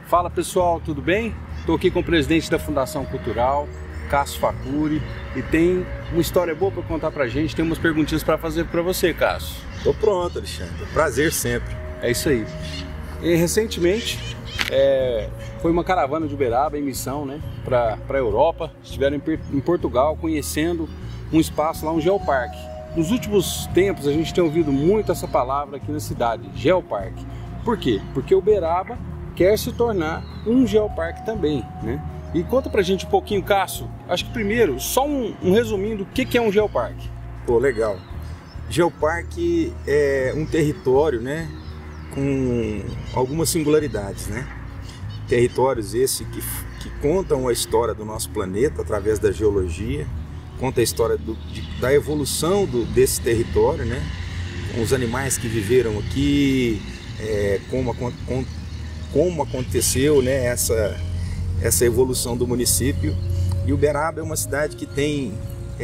Fala pessoal, tudo bem? Estou aqui com o presidente da Fundação Cultural, Cássio Facuri, e tem uma história boa para contar pra gente, tem umas perguntinhas para fazer para você, Cássio. Tô pronto, Alexandre. Prazer sempre. É isso aí. E recentemente foi uma caravana de Uberaba em missão, né, para a Europa. Estiveram em Portugal conhecendo um espaço lá, um geoparque. Nos últimos tempos a gente tem ouvido muito essa palavra aqui na cidade, geoparque. Por quê? Porque Uberaba quer se tornar um geoparque também, né? E conta pra gente um pouquinho, Cássio, acho que primeiro, só um resuminho do que é um geoparque. Pô, legal. Geoparque é um território, né, com algumas singularidades, né? Territórios esses que contam a história do nosso planeta através da geologia, conta a história da evolução desse território, né? Com os animais que viveram aqui, como aconteceu, né, essa evolução do município. E Uberaba é uma cidade que tem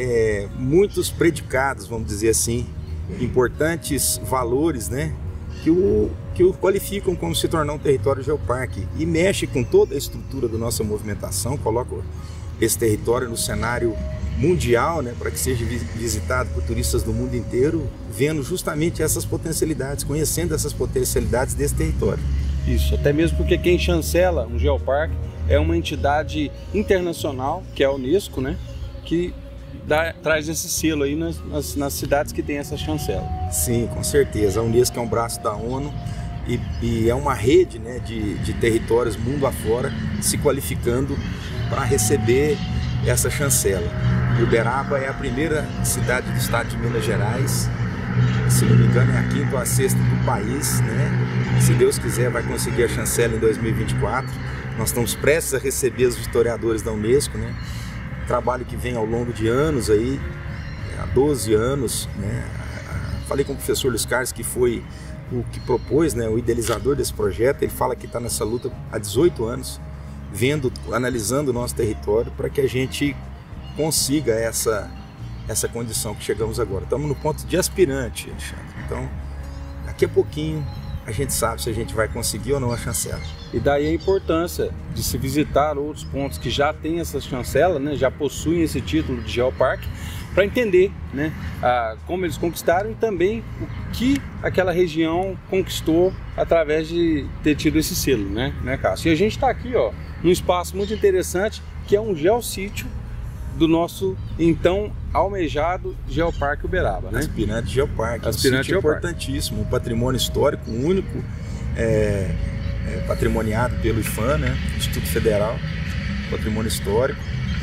muitos predicados, vamos dizer assim, importantes valores, né, que o qualificam como se tornar um território geoparque, e mexe com toda a estrutura da nossa movimentação, coloca esse território no cenário mundial, né, para que seja visitado por turistas do mundo inteiro, vendo justamente essas potencialidades, conhecendo essas potencialidades desse território. Isso, até mesmo porque quem chancela um geoparque é uma entidade internacional, que é a Unesco, né, que traz esse selo aí nas cidades que tem essa chancela. Sim, com certeza. A Unesco é um braço da ONU e é uma rede, né, de territórios mundo afora se qualificando para receber essa chancela. E Uberaba é a primeira cidade do estado de Minas Gerais, se não me engano é a quinta ou a sexta do país, né? Se Deus quiser vai conseguir a chancela em 2024. Nós estamos prestes a receber os historiadores da Unesco, né? Trabalho que vem ao longo de anos aí, há 12 anos, né? Falei com o professor Luiz Carlos, que foi o que propôs, né, o idealizador desse projeto. Ele fala que está nessa luta há 18 anos, analisando o nosso território para que a gente consiga essa condição que chegamos agora. Estamos no ponto de aspirante, Alexandre. Então, daqui a pouquinho a gente sabe se a gente vai conseguir ou não a chancela. E daí a importância de se visitar outros pontos que já têm essa chancela, né, já possuem esse título de geoparque, para entender, né, como eles conquistaram e também o que aquela região conquistou através de ter tido esse selo, né, Cássio? E a gente está aqui, ó, num espaço muito interessante, que é um geossítio do nosso então almejado Geoparque Uberaba, né? Aspirante Geoparque, Aspirante Geoparque. Importantíssimo, um patrimônio histórico único, patrimoniado pelo IFAM, né? Instituto Federal, patrimônio histórico,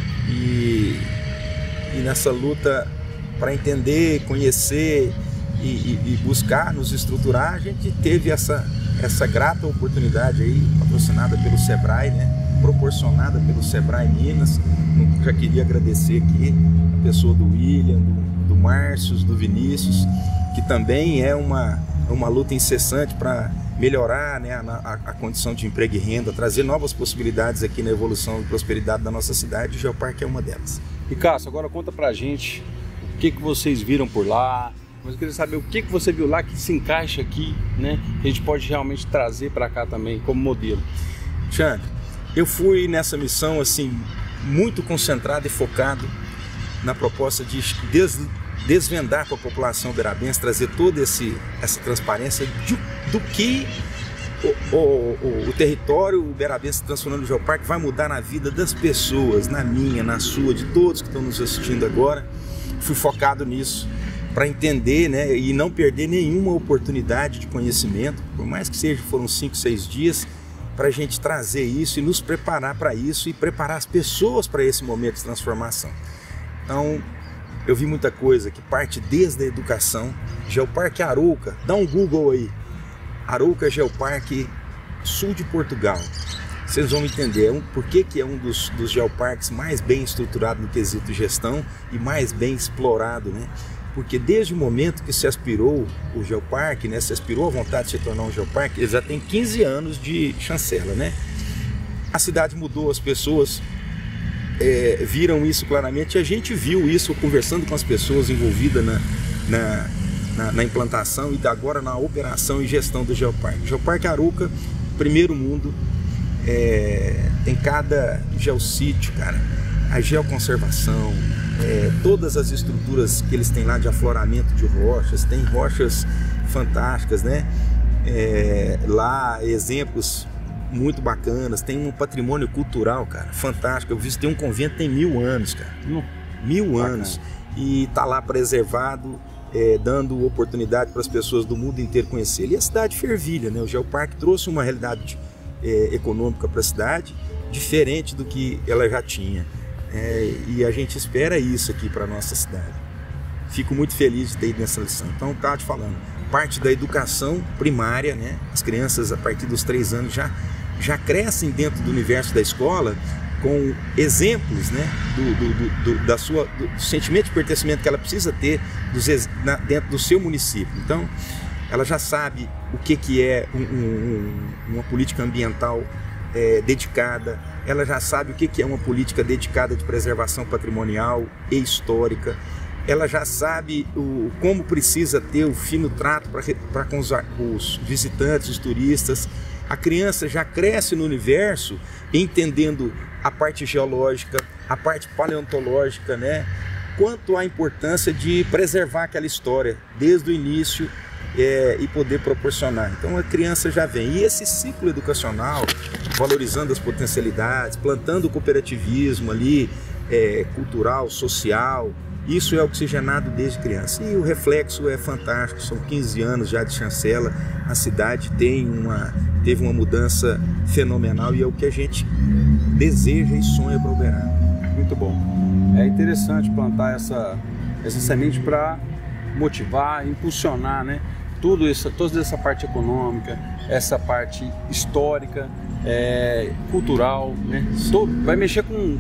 e nessa luta para entender, conhecer e buscar nos estruturar, a gente teve essa grata oportunidade aí, patrocinada pelo Sebrae, né? Proporcionada pelo Sebrae Minas. Já queria agradecer aqui a pessoa do William, do Márcio, do Vinícius, que também é uma luta incessante para melhorar, né, a condição de emprego e renda, trazer novas possibilidades aqui na evolução e prosperidade da nossa cidade. O Geoparque é uma delas. E Cássio, agora conta pra gente o que vocês viram por lá. Mas eu queria saber o que você viu lá que se encaixa aqui, né, que a gente pode realmente trazer para cá também como modelo. Xandre, eu fui nessa missão assim muito concentrado e focado na proposta de desvendar para a população uberabense, trazer toda essa transparência do que o território uberabense transformando no geoparque vai mudar na vida das pessoas, na minha, na sua, de todos que estão nos assistindo agora. Fui focado nisso para entender, né, e não perder nenhuma oportunidade de conhecimento, por mais que foram 5, 6 dias, para a gente trazer isso e nos preparar para isso e preparar as pessoas para esse momento de transformação. Então, eu vi muita coisa que parte desde a educação. Geoparque Arouca, dá um Google aí, Arouca Geoparque, sul de Portugal. Vocês vão entender por que é um dos geoparques mais bem estruturados no quesito gestão e mais bem explorado, né? Porque desde o momento que se aspirou o geoparque, né, se aspirou a vontade de se tornar um geoparque, ele já tem 15 anos de chancela, né? A cidade mudou, as pessoas viram isso claramente, e a gente viu isso conversando com as pessoas envolvidas na implantação e agora na operação e gestão do geoparque. Geoparque Arouca, primeiro mundo, tem cada geossítio, cara, a geoconservação, todas as estruturas que eles têm lá de afloramento de rochas, tem rochas fantásticas, né? Lá exemplos muito bacanas, tem um patrimônio cultural, cara, fantástico. Eu visitei um convento que tem 1000 anos, cara, 1000 anos, e tá lá preservado, dando oportunidade para as pessoas do mundo inteiro conhecer. E a cidade fervilha, né? O Geoparque trouxe uma realidade econômica para a cidade diferente do que ela já tinha, e a gente espera isso aqui para nossa cidade. Fico muito feliz de ter ido nessa lição. Então, estava te falando, parte da educação primária, né? As crianças a partir dos 3 anos já crescem dentro do universo da escola com exemplos, né, do sentimento de pertencimento que ela precisa ter dentro do seu município. Então, ela já sabe o que é uma política ambiental dedicada, ela já sabe o que é uma política dedicada de preservação patrimonial e histórica, ela já sabe como precisa ter o fino trato para com os visitantes, os turistas. A criança já cresce no universo entendendo a parte geológica, a parte paleontológica, né? Quanto à importância de preservar aquela história desde o início e poder proporcionar. Então a criança já vem. E esse ciclo educacional, valorizando as potencialidades, plantando o cooperativismo ali, cultural, social, isso é oxigenado desde criança. E o reflexo é fantástico, são 15 anos já de chancela, a cidade teve uma mudança fenomenal e é o que a gente deseja e sonha para Uberaba. Muito bom. É interessante plantar essa semente para motivar, impulsionar, né? Toda essa parte econômica, essa parte histórica, cultural, né? Vai mexer com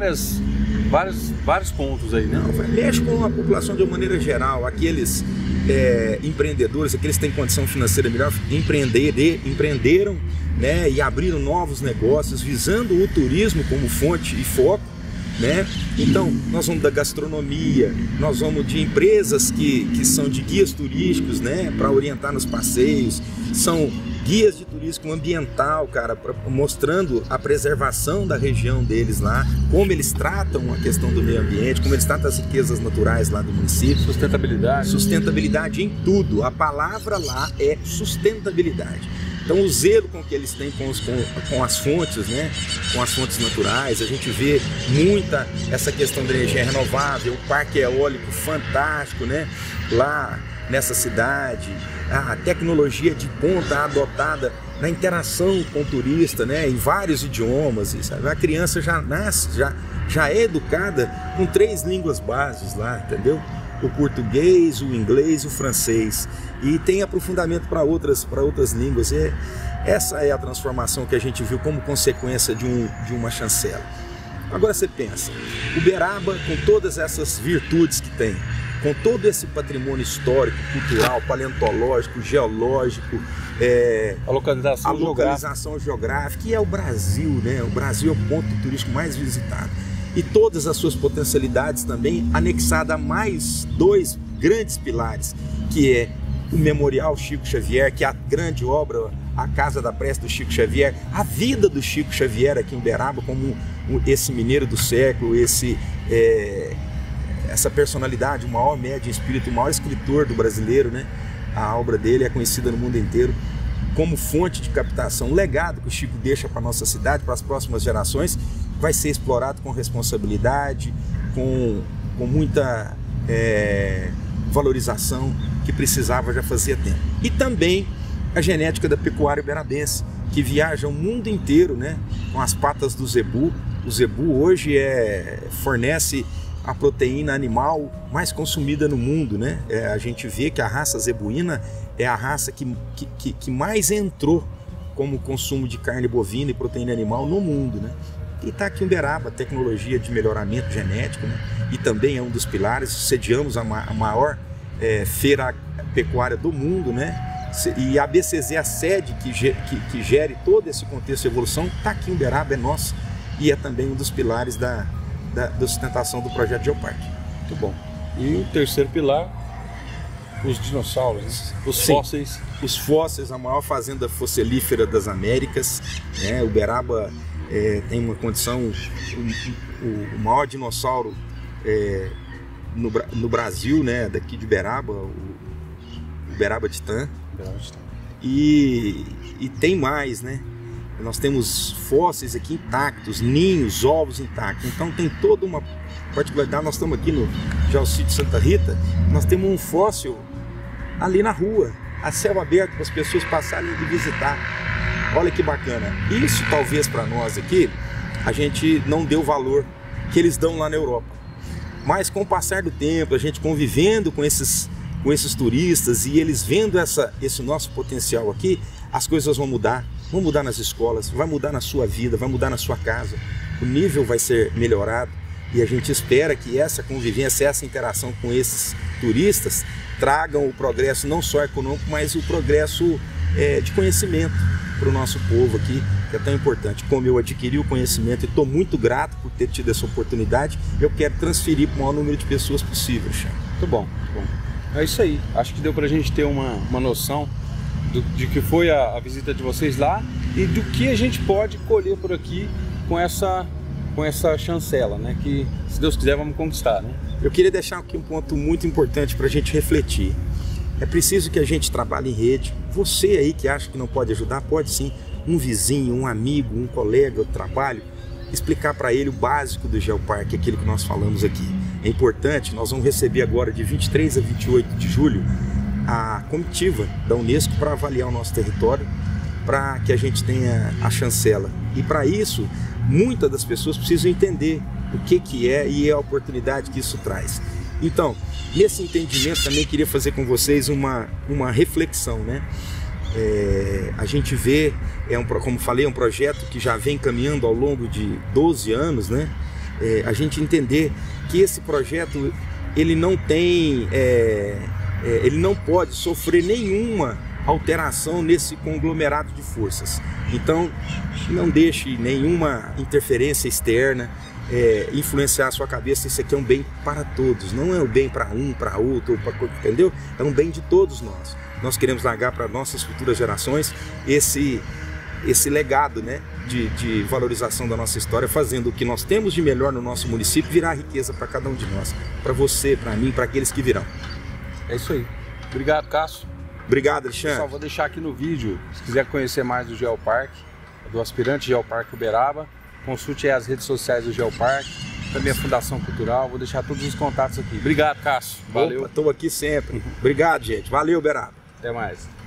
vários pontos aí, né? Não, mexe com a população de uma maneira geral. Aqueles empreendedores, aqueles que têm condição financeira melhor, empreenderam, né, e abriram novos negócios visando o turismo como fonte e foco, né? Então nós vamos da gastronomia, nós vamos de empresas que são de guias turísticos, né, para orientar nos passeios, são guias de turismo ambiental, cara, mostrando a preservação da região deles lá, como eles tratam a questão do meio ambiente, como eles tratam as riquezas naturais lá do município. Sustentabilidade em tudo. A palavra lá é sustentabilidade. Então o zelo com que eles têm com as fontes, né? Com as fontes naturais, a gente vê muita essa questão da energia renovável, o parque eólico fantástico, né? Lá nessa cidade, a tecnologia de ponta adotada na interação com o turista, né? Em vários idiomas, sabe? A criança já nasce, já é educada com 3 línguas bases lá, entendeu? O português, o inglês e o francês, e tem aprofundamento para outras línguas. Essa é a transformação que a gente viu como consequência de uma chancela. Agora você pensa, Uberaba, com todas essas virtudes que tem, com todo esse patrimônio histórico, cultural, paleontológico, geológico, a localização geográfica, e é o Brasil, né? O Brasil é o ponto turístico mais visitado. E todas as suas potencialidades também anexada a mais 2 grandes pilares, que é o Memorial Chico Xavier, que é a grande obra, a Casa da Prece do Chico Xavier, a vida do Chico Xavier aqui em Uberaba, como esse mineiro do século, essa personalidade, o maior médium espírito, o maior escritor do brasileiro, né? A obra dele é conhecida no mundo inteiro como fonte de captação. O legado que o Chico deixa para a nossa cidade, para as próximas gerações, vai ser explorado com responsabilidade, com muita valorização que precisava já fazia tempo. E também a genética da pecuária uberabense, que viaja o mundo inteiro, né, com as patas do zebu. O zebu hoje fornece a proteína animal mais consumida no mundo, né? A gente vê que a raça zebuína é a raça que mais entrou como consumo de carne bovina e proteína animal no mundo, né? E está aqui em Uberaba, a tecnologia de melhoramento genético, né? E também é um dos pilares. Sediamos a maior feira pecuária do mundo, né? E a BCZ, a sede que gere todo esse contexto de evolução, está aqui em Uberaba, é nossa, e é também um dos pilares da sustentação do projeto Geoparque. Muito bom. E o terceiro pilar? os dinossauros, os Sim, fósseis. Os fósseis, a maior fazenda fossilífera das Américas, né? Uberaba tem uma condição, o maior dinossauro no Brasil, né? Daqui de Uberaba, o Uberaba Titã. E tem mais, né? Nós temos fósseis aqui intactos, ninhos, ovos intactos. Então tem toda uma particularidade. Nós estamos aqui no Geossítio Santa Rita, nós temos um fóssil ali na rua, a céu aberto, para as pessoas passarem e visitar. Olha que bacana. Isso talvez para nós aqui, a gente não deu o valor que eles dão lá na Europa. Mas com o passar do tempo, a gente convivendo com esses turistas e eles vendo esse nosso potencial aqui, as coisas vão mudar nas escolas, vai mudar na sua vida, vai mudar na sua casa, o nível vai ser melhorado e a gente espera que essa convivência, essa interação com esses turistas tragam o progresso não só econômico, mas o progresso de conhecimento para o nosso povo aqui, que é tão importante. Como eu adquiri o conhecimento e estou muito grato por ter tido essa oportunidade, eu quero transferir para o maior número de pessoas possível, Chão. Muito bom, muito bom. É isso aí, acho que deu pra gente ter uma noção de que foi a visita de vocês lá e do que a gente pode colher por aqui com essa chancela, né? Que, se Deus quiser, vamos conquistar, né? Eu queria deixar aqui um ponto muito importante para a gente refletir. É preciso que a gente trabalhe em rede. Você aí que acha que não pode ajudar, pode sim. Um vizinho, um amigo, um colega do trabalho, explicar para ele o básico do Geoparque, aquilo que nós falamos aqui. É importante, nós vamos receber agora de 23 a 28 de julho a comitiva da Unesco para avaliar o nosso território, para que a gente tenha a chancela. E para isso, muitas das pessoas precisam entender o que é e a oportunidade que isso traz. Então, nesse entendimento também queria fazer com vocês uma reflexão, né? A gente vê, como falei, é um projeto que já vem caminhando ao longo de 12 anos, né? A gente entender que esse projeto ele não tem, ele não pode sofrer nenhuma alteração nesse conglomerado de forças. Então, não deixe nenhuma interferência externa influenciar a sua cabeça. Isso aqui é um bem para todos, não é um bem para um, para outro, entendeu? É um bem de todos nós. Nós queremos largar para nossas futuras gerações esse legado, né, de valorização da nossa história, fazendo o que nós temos de melhor no nosso município virar riqueza para cada um de nós, para você, para mim, para aqueles que virão. É isso aí. Obrigado, Cássio. Obrigado, Alexandre. Pessoal, vou deixar aqui no vídeo, se quiser conhecer mais do Geoparque, do aspirante Geoparque Uberaba, consulte aí as redes sociais do Geoparque, também a Fundação Cultural, vou deixar todos os contatos aqui. Obrigado, Cássio. Valeu. Estou aqui sempre. Obrigado, gente. Valeu, Uberaba. Até mais.